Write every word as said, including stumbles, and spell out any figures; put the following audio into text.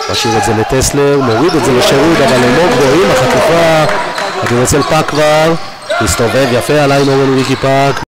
משאיר את זה לטסלר, מוריד את זה לשירות, אבל אלמוג רואים, החטיפה, הכדור אצל פאק כבר, מסתובב יפה עליי נורן ויקי פאק.